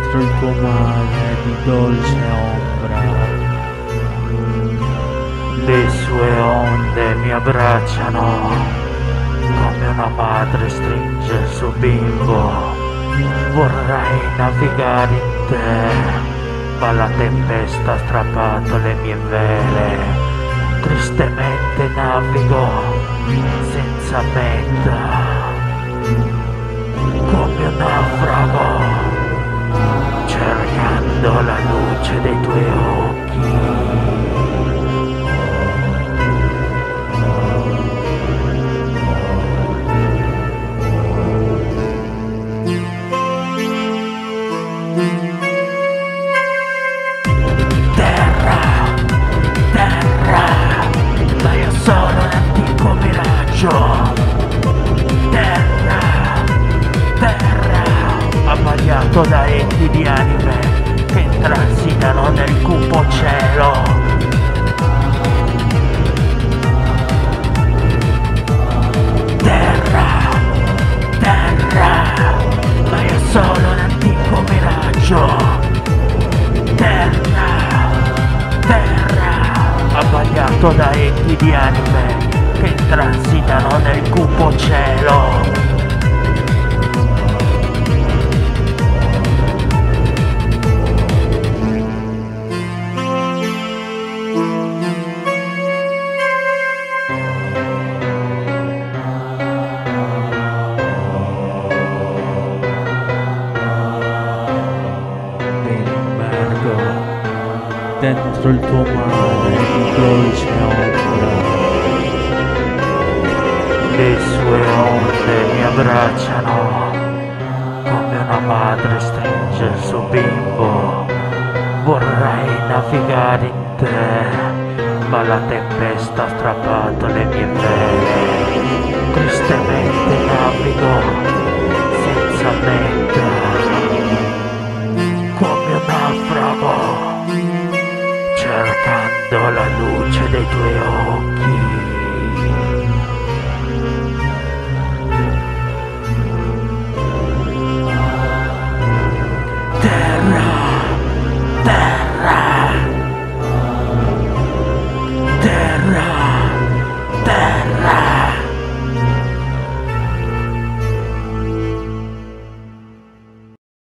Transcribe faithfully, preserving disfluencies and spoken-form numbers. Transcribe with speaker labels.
Speaker 1: dentro il tuo mare di dolce ombra.
Speaker 2: Le sue onde mi abbracciano come una madre stringe il suo bimbo. Vorrei navigare in te, ma la tempesta ha strappato le mie vele. Tristemente navigo senza meta, come un naufrago, cercando la luce dei tuoi occhi. Terra, terra, abbagliato da echi di anime che transitano nel cupo cielo. Terra, terra, ma è solo un antico miraggio. Terra, terra, abbagliato da echi di anime che transitano nel cupo cielo.
Speaker 1: Mi immergo dentro il tuo mare di dolce ombra.
Speaker 2: Le sue onde mi abbracciano come una madre stringe il suo bimbo. Vorrei navigare in te, ma la tempesta ha strappato le mie vele. Tristemente navigo senza meta, come un naufrago, cercando la luce dei tuoi occhi.